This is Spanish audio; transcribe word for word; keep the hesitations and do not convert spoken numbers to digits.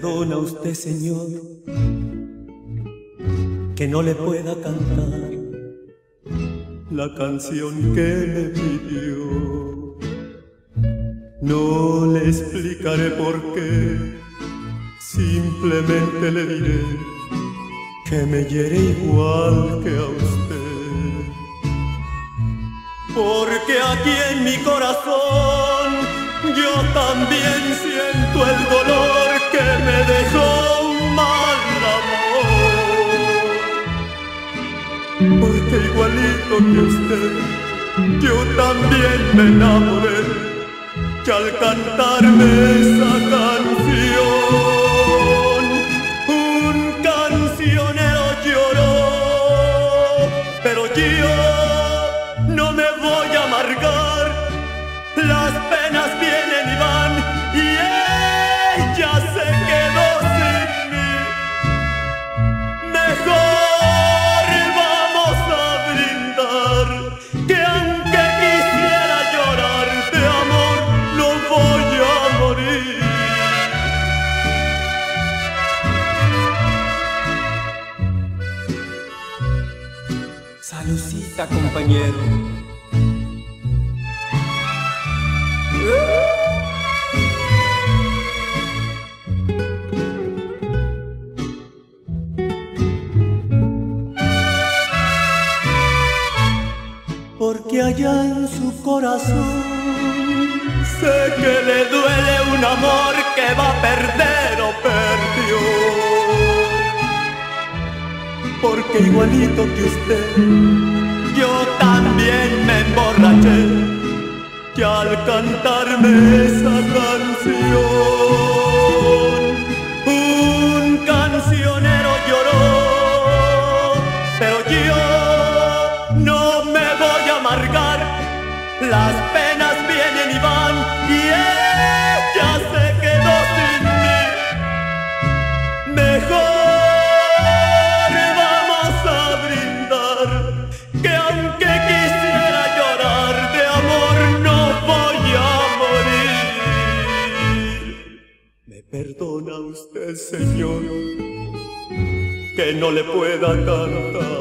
perdona usted, Señor, que no le pueda cantar la canción que me pidió. No le explicaré por qué, simplemente le diré que me hiere igual que a usted. Porque aquí en mi corazón yo también siento el dolor que me dejó un mal amor. Porque igualito que usted, yo también me enamoré, que al cantarme esa canción, un cancionero lloró. Pero yo no me voy a amargar, las penas vienen y van, y ella se quedó sin mí. Mejor vamos a brindar, que aunque quisiera llorar de amor, no voy a morir. Salucita, compañero. Porque allá en su corazón sé que le duele un amor que va a perder o perdió. Porque igualito que usted, yo también me emborraché, que al cantarme esa canción, un cancionero lloró. Pero yo no me voy a amargar, las penas vienen y van, y ella se quedó sin mí. Mejor vamos a brindar, que aunque quisiera llorar de amor, no voy a morir. ¿Me perdona usted, Señor, que no le pueda cantar